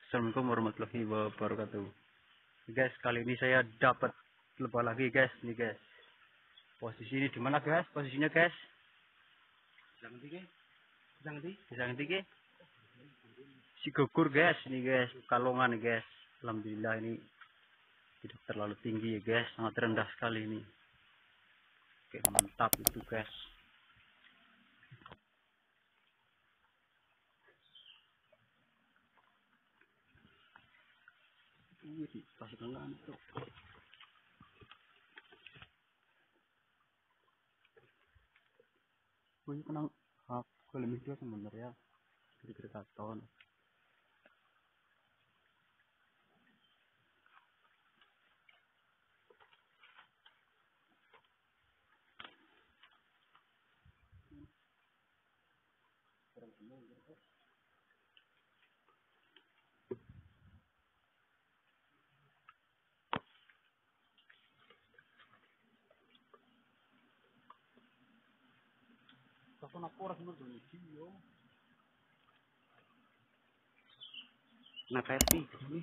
Assalamualaikum warahmatullahi wabarakatuh. Guys, kali ini saya dapat lebah lagi guys. Nih guys. Posisi ini di mana guys? Posisinya guys? Jangan tinggi. Si gugur guys, ini guys, kalongan nih guys. Alhamdulillah ini tidak terlalu tinggi ya guys, sangat rendah sekali ini. Oke, mantap itu guys. Kasih ngantuk. Gue kenal hak film itu sebenarnya di Kreaton. Aku nak orang semua tuh video. Nah pasti ini.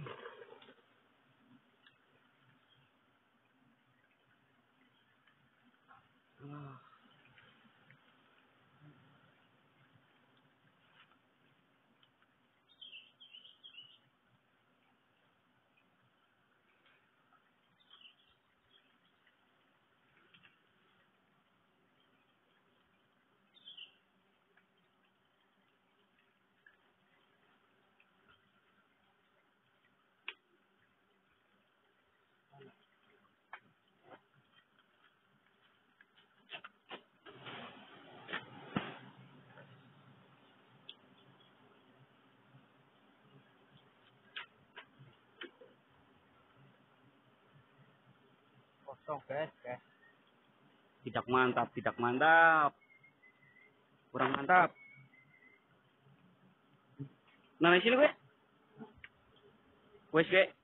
Kosong guys. Tidak mantap. Kurang mantap. Nah, sini gue. Wes gue.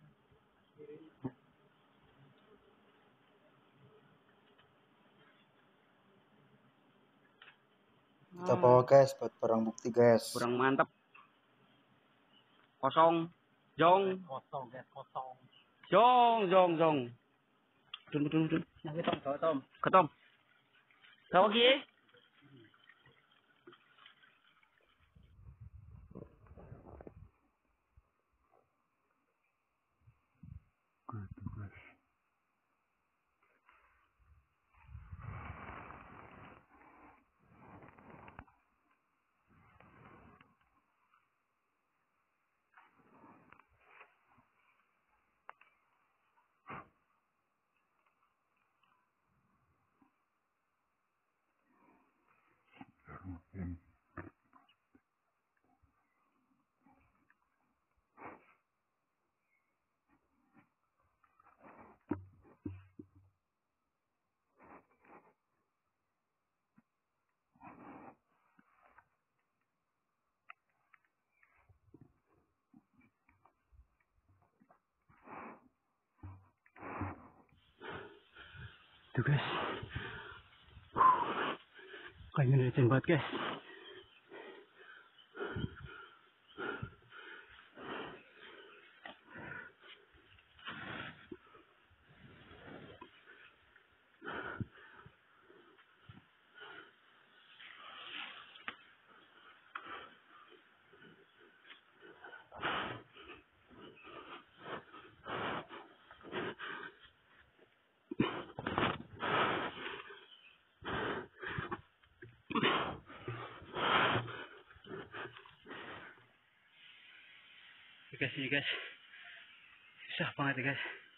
Kita bawa guys buat barang bukti guys. Kurang mantap. Kosong. Jong. Jong. Dun. Nah, ketom. Tahu lagi? Tuh guys. Kayaknya licin banget guys. Guys, ini guys. Susah banget ya guys.